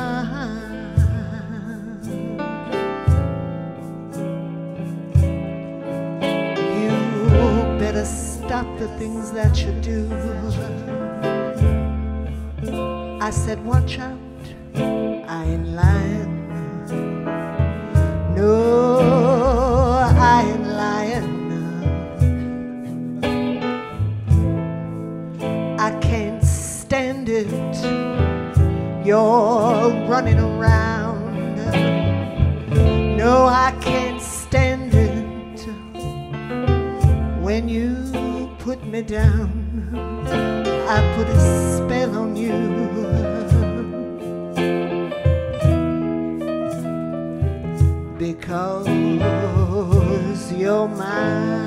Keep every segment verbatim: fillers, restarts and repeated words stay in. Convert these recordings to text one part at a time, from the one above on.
You better stop the things that you do. I said, watch out, I ain't lying. No, I ain't lying. I can't stand it. You're running around. No, I can't stand it when you put me down. I put a spell on you. Because you're mine.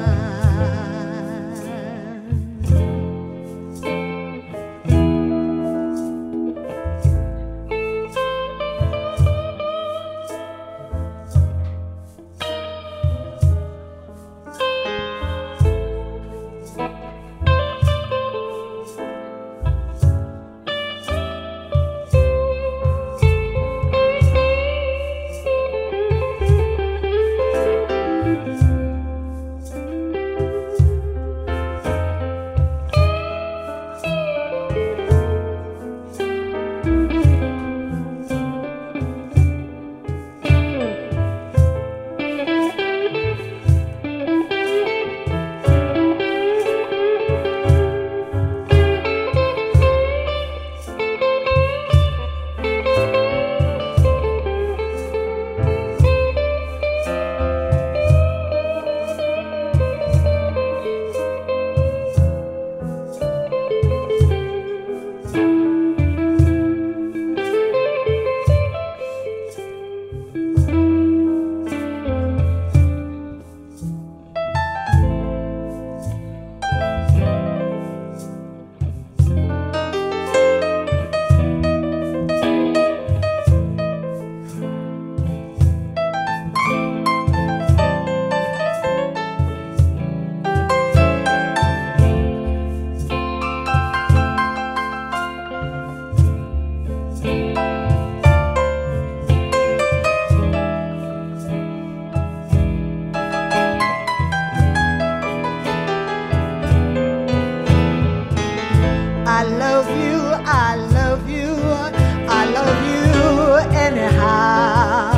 I love you, I love you, I love you anyhow.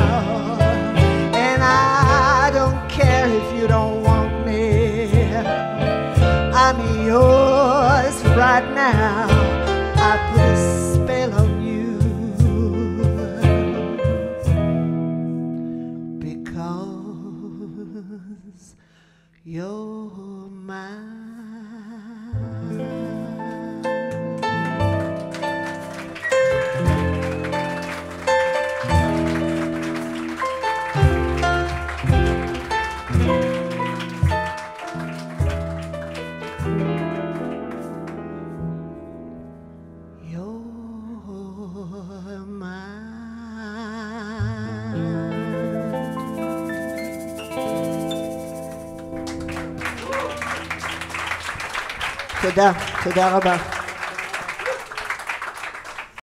And I don't care if you don't want me. I'm yours right now. I put a spell on you because you're mine. תודה, תודה רבה.